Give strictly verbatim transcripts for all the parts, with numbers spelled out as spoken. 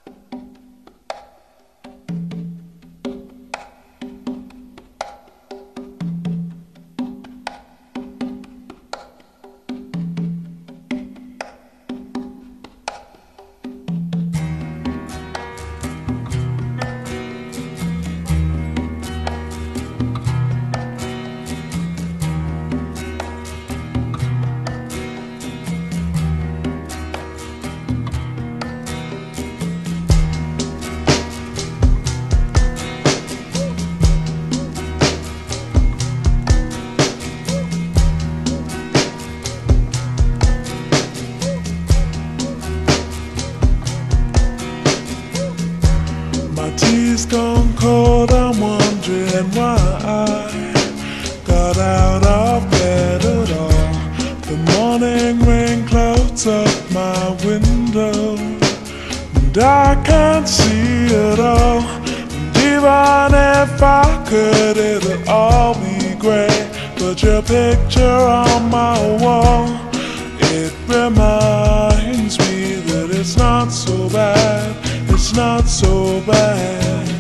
Tea's gone cold, I'm wondering why I got out of bed at all. The morning rain clouds up my window, and I can't see it all. And even if I could, it'll all be great. But your picture on my wall, it reminds me that it's not so bad. It's not so bad.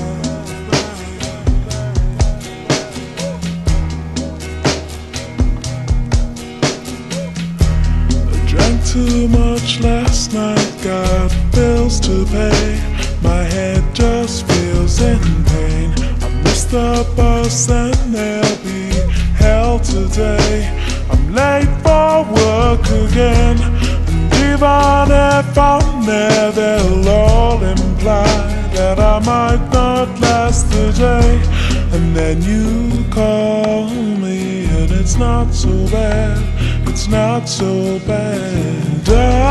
I drank too much last night, got bills to pay. My head just feels in pain. I missed the bus and there'll be hell today. I'm late for work again. Even if I'm there, they'll all imply that I might not last the day. And then you call me and it's not so bad, it's not so bad.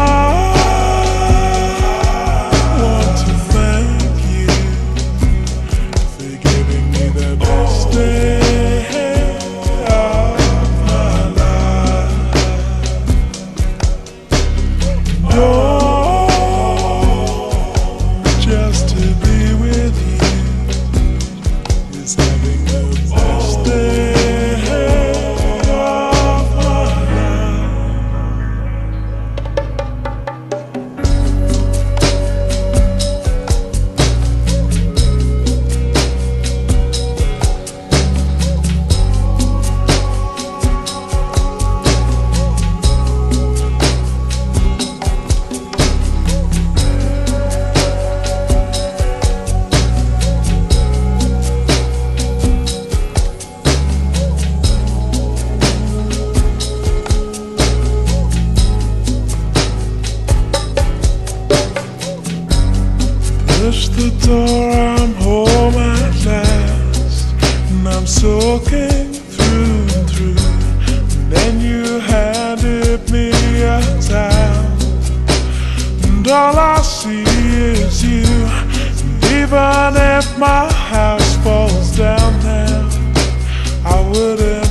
I want to thank you for giving me the best day. Push the door, I'm home at last, and I'm soaking through and through. And then you handed me a towel, and all I see is you. And even if my house falls down now, I wouldn't